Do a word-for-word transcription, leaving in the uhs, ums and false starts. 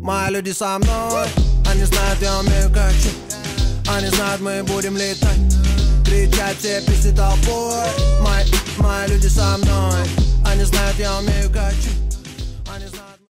Мои люди со мной, они знают, я умею как чуть. Они знают, мы будем летать. Кричать все песни толпой. Мои, мои люди со мной, они знают, я умею как чуть. Они знают